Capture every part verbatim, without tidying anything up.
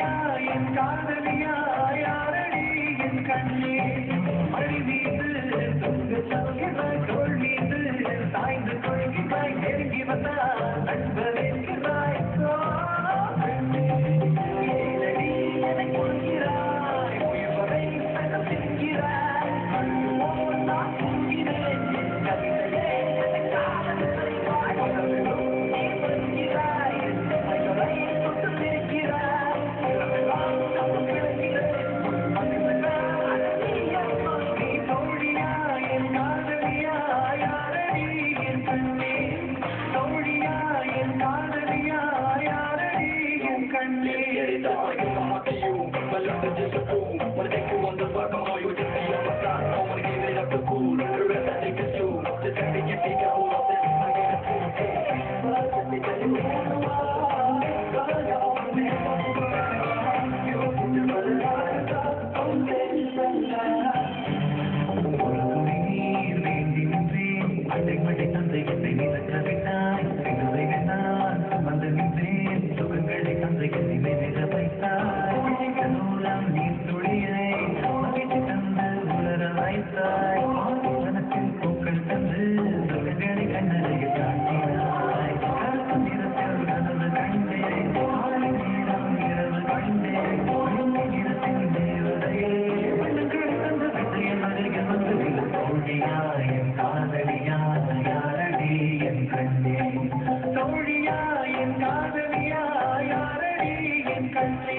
தோழியா என் காதலியா யாரடி என் கண்ணே மழை மீது தூங்க சொல்கிறாய் தோள் மீது சாய்ந்து கொள்கிறாய் நெருங்கி வந்தால் நண்பரேற்கிறாய் ஏனடி என்னை கொள்கிறாய் உயிர்வரை சகம் செல்கிறாய் நான் தூங்கினேன் கவிதையே என்னை காதல் செய்வாய் நீ வருகிறாய் மைகளை தொட்டு பிரிக்கிறாய் இரவெல்லாம் தப்பு கிடக்கிறேன் நீ தோழியா என் காதலியா யாரடி என் கண்ணே தோழியா என் காதலியா யாரடி என் கண்ணே தோழியா என் காதலியா யாரடி என் கண்ணே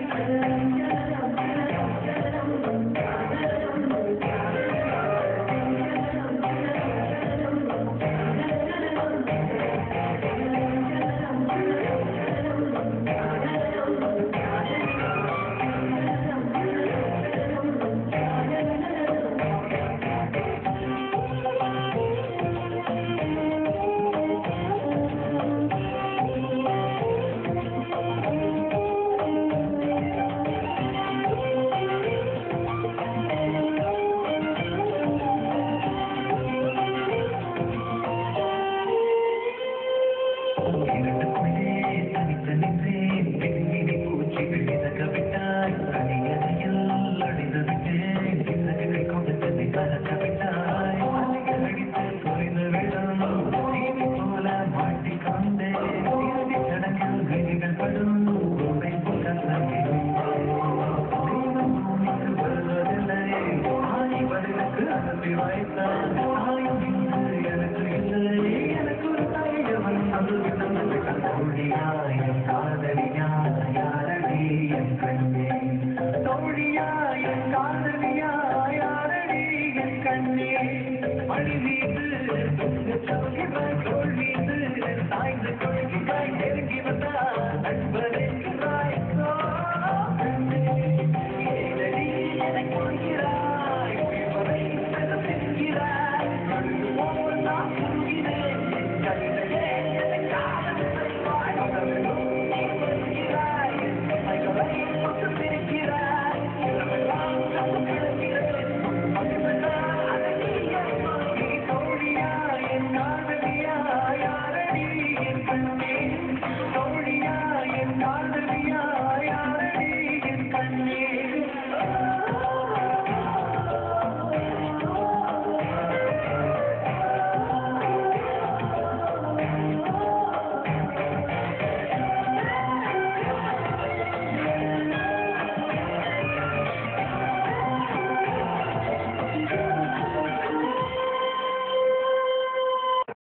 தோழியா என் காதலியா யாரடி என் கண்ணே மழை மீது தூங்க சொல்கிறாய் தோள் மீது சாய்ந்து கொள்கிறாய் நெருங்கி வந்தால் நண்பரேற்கிறாய் ஏனடி என்னை கொள்கிறாய் உயிர்வரை சகம் செல்கிறாய் நான் தூங்கினேன் கவிதையே என்னை காதல் செய்வாய் நீ வருகிறாய் மைகளை தொட்டு பிரிக்கிறாய் இரவெல்லாம் தப்பு கிடக்கிறேன் நீ தோழியா என் காதலியா யாரடி என் கண்ணே